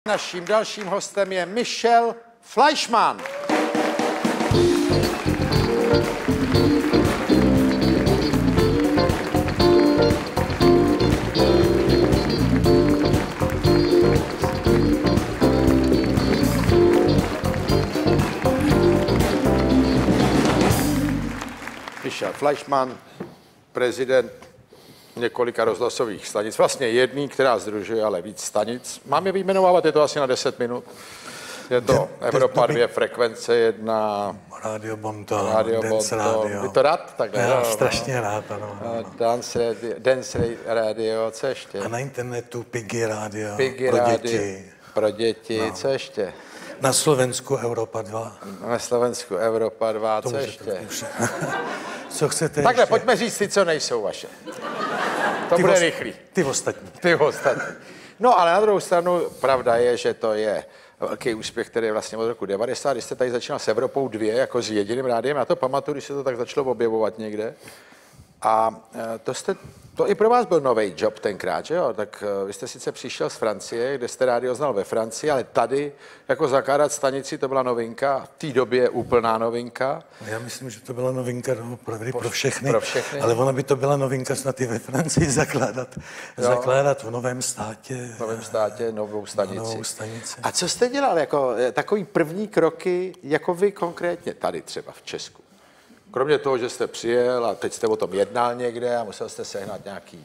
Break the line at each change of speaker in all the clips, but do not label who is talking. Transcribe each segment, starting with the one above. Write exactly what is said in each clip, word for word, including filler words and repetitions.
Naším dalším hostem je Michel Fleischmann. Michel Fleischmann, prezident několika rozhlasových stanic, vlastně jedný, která sdružuje ale víc stanic. Mám je vyjmenovávat, je to asi na deset minut. Je to Evropa dvě, Frekvence jedna,
Radio Bonton,
Radio
Dance
Bonton.
Radio.
Vy to rád? Tak
Já
no,
strašně
no.
rád, ano. ano.
Dance Radio, Dance Radio, co ještě?
A na internetu Piggy Radio,
Piggy
pro
Radio,
děti.
Pro děti,
No.
co ještě?
Na Slovensku Evropa dva.
Na Slovensku Evropa dva,
To
co
můžete
ještě?
už. Co chcete
Takhle,
ještě?
pojďme říct ty, co nejsou vaše. To
Ty
bude
os-
rychlý.
Ty ostatní.
Ty ostatní. No, ale na druhou stranu pravda je, že to je velký úspěch, který je vlastně od roku devadesát, když jste tady začínal s Evropou dvě, jako s jediným rádiem. Já to pamatuju, když se to tak začalo objevovat někde. A to, jste, to i pro vás byl nový job tenkrát, že jo? Tak vy jste sice přišel z Francie, kde jste rádio znal ve Francii, ale tady jako zakládat stanici, to byla novinka, v té době úplná novinka.
Já myslím, že to byla novinka pro, pro všechny,
pro všechny.
ale ona by to byla novinka snad i ve Francii zakládat, zakládat v novém státě.
V novém státě novou stanici.
Novou stanici.
A co jste dělal jako takový první kroky, jako vy konkrétně tady třeba v Česku? Kromě toho, že jste přijel a teď jste o tom jednal někde a musel jste sehnat nějaký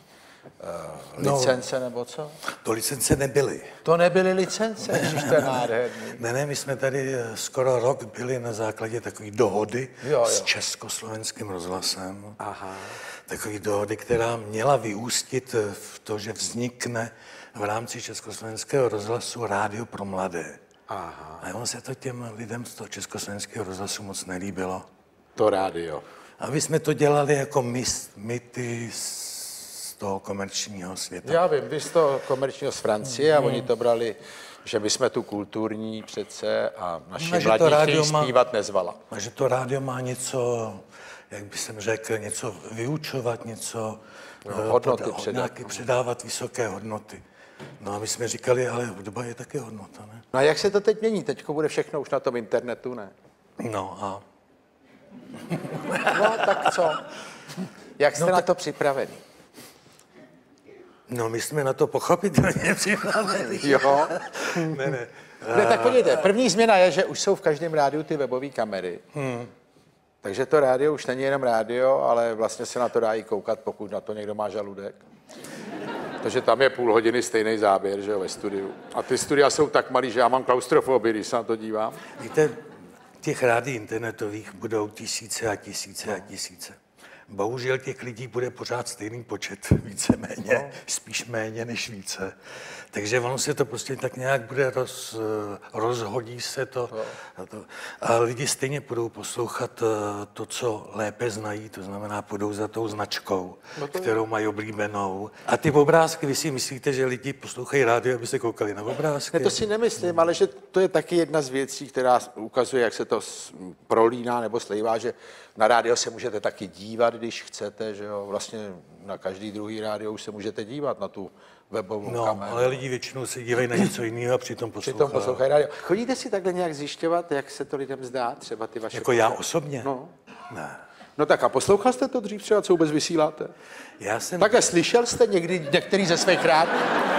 uh, licence no, nebo co?
To licence nebyly.
To nebyly licence, když to je nádherný.
Ne, ne, my jsme tady skoro rok byli na základě takové dohody
Jo, jo.
s Československým rozhlasem.
Aha.
Takové dohody, která měla vyústit v to, že vznikne v rámci Československého rozhlasu rádio pro mladé.
Aha.
A on se to těm lidem z toho Československého rozhlasu moc nelíbilo.
To rádio.
A my jsme to dělali jako my, my ty z toho komerčního světa.
Já vím, vy z toho komerčního z Francie a oni to brali, že my jsme tu kulturní přece a naši
No, že
mladí
to rádio
chtějí
má-
zpívat nezvala.
A že to rádio má něco, jak bych jsem řekl, něco vyučovat, něco
No,
eh,
hodnoty
poda-
předat.
nějaký předávat vysoké hodnoty. No a my jsme říkali, ale hudba je taky hodnota, ne?
No a jak se to teď mění? Teďko bude všechno už na tom internetu, ne?
No a
No tak co? Jak jste
No,
na
tak-
to připravený?
no my jsme na to pochopitelně připraveni.
Jo.
ne, ne.
Ne, tak podívejte, první změna je, že už jsou v každém rádiu ty webové kamery. Hmm. Takže to rádio už není jenom rádio, ale vlastně se na to dá i koukat, pokud na to někdo má žaludek. Takže tam je půl hodiny stejný záběr, že jo, ve studiu. A ty studia jsou tak malý, že já mám klaustrofobii, když se na to dívám.
Víte, těch rádií internetových budou tisíce a tisíce a tisíce. Bohužel těch lidí bude pořád stejný počet, víceméně, no. Spíš méně než více. Takže ono se to prostě tak nějak bude roz, rozhodí se to,
no.
a to. A lidi stejně budou poslouchat to, co lépe znají, to znamená, půjdou za tou značkou,
no to
kterou mají oblíbenou. A ty obrázky, vy si myslíte, že lidi poslouchají rádio, aby se koukali na obrázky?
Ne, to si nemyslím, ale že to je taky jedna z věcí, která ukazuje, jak se to s- prolíná nebo slejvá, že na rádio se můžete taky dívat, když chcete, že jo, vlastně na každý druhý rádio už se můžete dívat na tu webovou
No,
kameru.
ale lidi většinou se dívají na něco jiného a přitom poslouchají.
Přitom poslouchají rádio. Chodíte si takhle nějak zjišťovat, jak se to lidem zdá, třeba ty vaše...
Jako já osobně?
No.
Ne.
No tak a poslouchal jste to dřív třeba, co vůbec vysíláte?
Já jsem...
Takhle slyšel jste někdy některý ze svých rád?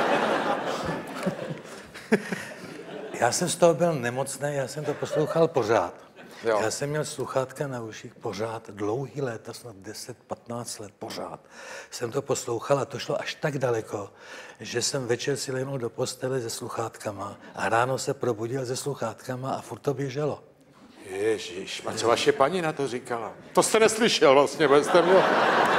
Já jsem z toho byl nemocný, já jsem to poslouchal pořád.
Jo.
Já jsem měl sluchátka na uších pořád, dlouhý léta, snad deset patnáct let pořád. Jsem to poslouchal a to šlo až tak daleko, že jsem večer si lehnul do postele se sluchátkama a ráno se probudil se sluchátkama a furt to běželo.
Ježíš, a co vaše paní na to říkala? To jste neslyšel vlastně, bo jste měl...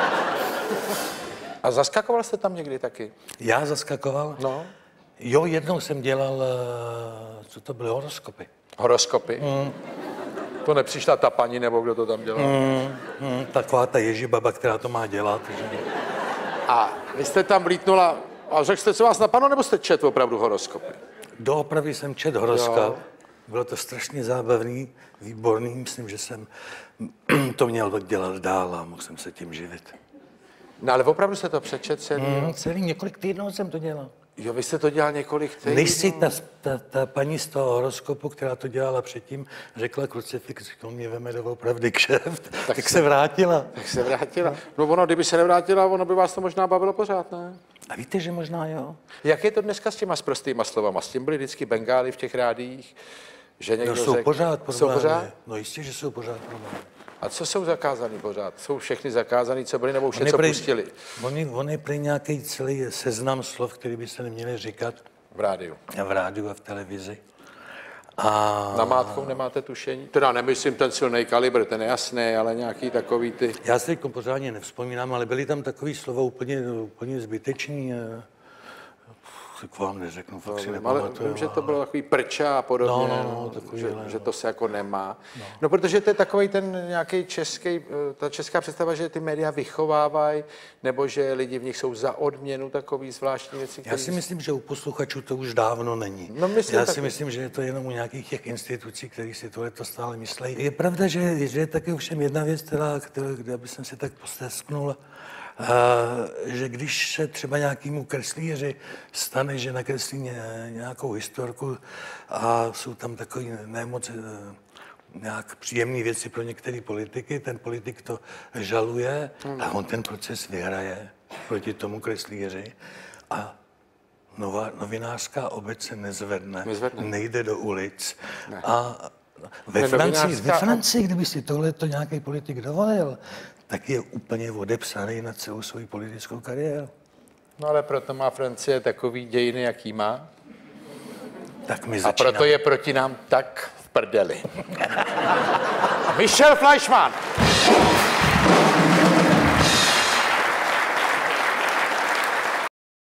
A zaskakoval jste tam někdy taky?
Já zaskakoval?
No.
Jo, jednou jsem dělal, eh, co to byly, horoskopy.
Horoskopy? Mm. To nepřišla ta paní, nebo kdo to tam dělal?
Mm, mm, taková ta ježibaba, která to má dělat. Že...
A vy jste tam vlítnula a řekl jste, co vás napadlo, nebo jste četl opravdu horoskopy?
Doopravdy jsem čet horoskop.
Jo.
Bylo to strašně zábavný, výborný. Myslím, že jsem to měl dělat dál a mohl jsem se tím živit.
No ale opravdu jste to přečet celý?
Mm, celý několik týdnů jsem to dělal.
Jo, vy jste to dělal několik týdnů.
Než si ta, ta, ta paní z toho horoskopu, která to dělala předtím, řekla krucifix, to mě veme doopravdy kšeft, tak, tak se vrátila.
Tak se vrátila. No ono, kdyby se nevrátila, ono by vás to možná bavilo pořád, ne?
A víte, že možná jo.
Jak je to dneska s těma sprostýma slovama? S tím byly vždycky bengály v těch rádiích? Že někdo
no, jsou
řek...
pořád problémy.
Jsou pořád?
No jistě, že jsou pořád problémy.
A co jsou zakázaný pořád? Jsou všechny zakázaný, co byly, nebo už něco
prý,
pustili?
Oni, on je prý nějaký celý seznam slov, který by se neměli říkat.
V rádiu.
A v rádiu a v televizi. A...
Na mátkou nemáte tušení? Teda nemyslím ten silný kalibr, ten je jasný, ale nějaký takový ty...
Já si teď pořádně nevzpomínám, ale byly tam takový slova úplně, úplně zbytečný. Tak vám neřeknu, fakt si nepamatuju.
Ale vím, že to bylo takový prča a podobně,
no, no, no, takový,
že,
no.
že to se jako nemá. No. no, protože to je takový ten nějaký český, ta česká představa, že ty média vychovávají, nebo že lidi v nich jsou za odměnu, takový zvláštní věci.
Já si myslím, že u posluchačů to už dávno není.
No, myslím,
Já
taky.
si myslím, že je to jenom u nějakých těch institucí, které si tohleto stále myslejí. Je pravda, že, že je taky ovšem jedna věc, která, která, kde by jsem si tak postesknul, Uh, že když se třeba nějakému kreslíři stane, že nakreslí ně, nějakou historku a jsou tam takový nemoc uh, nějak příjemné věci pro některé politiky, ten politik to žaluje mm. a on ten proces vyhraje proti tomu kreslíři a nová, novinářská obec se nezvedne, nezvedne. nejde do ulic ne. a ve ne, Francii, ve Francii, kdyby si tohleto nějaký politik dovolil, tak je úplně odepsaný na celou svou politickou kariéru.
No ale proto má Francie takový dějiny, jaký má.
Tak my
A proto je proti nám tak v prdeli. Michel Fleischmann.